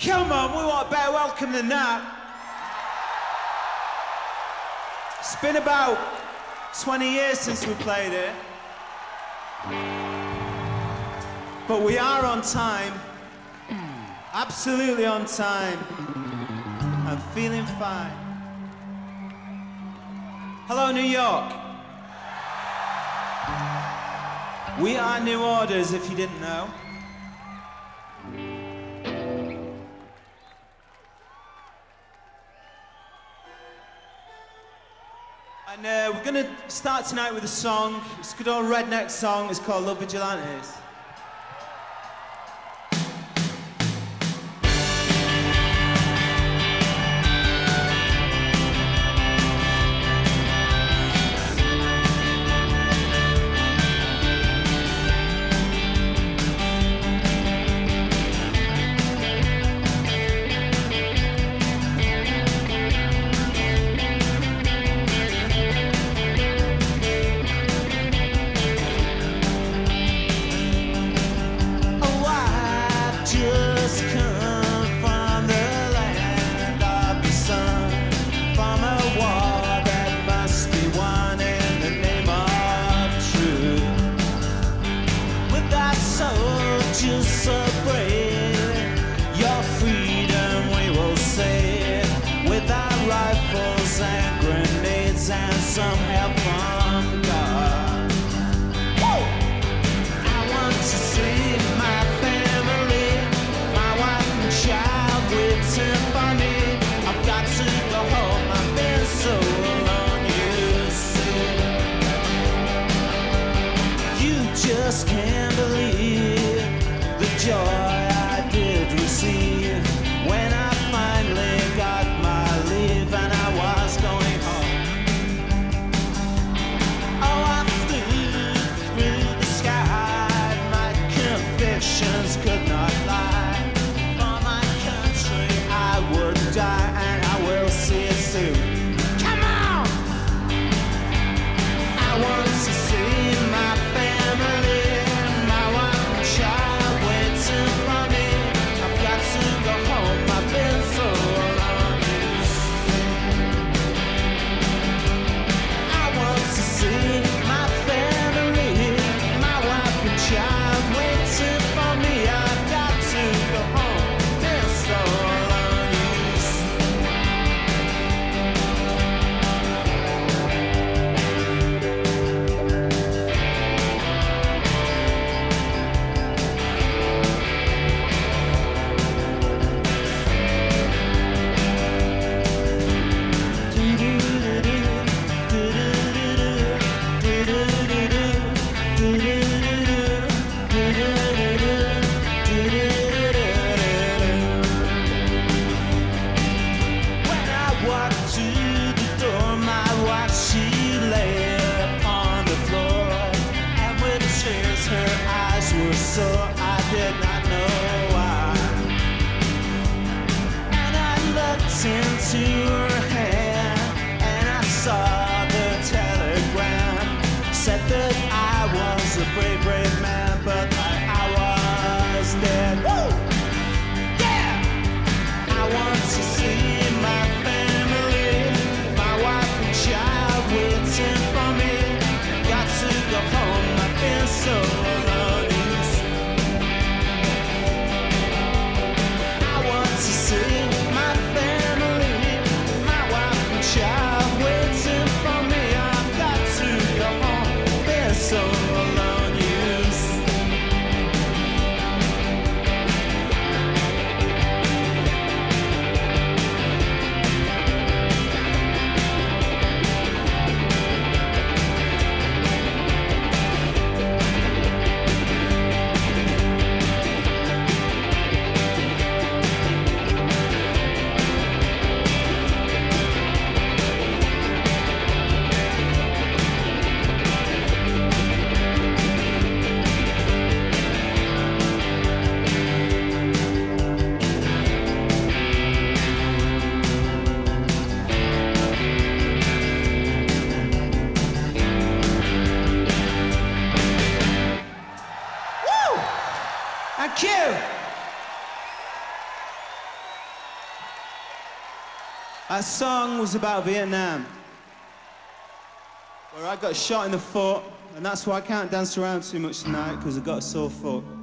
Come on, we want a better welcome than that. It's been about 20 years since we played it. But we are on time. Absolutely on time. I'm feeling fine. Hello, New York. We are New Orders, if you didn't know. And we're going to start tonight with a song. It's a good old redneck song. It's called Love Vigilantes. That song was about Vietnam, where I got shot in the foot, and that's why I can't dance around too much tonight, because I got a sore foot.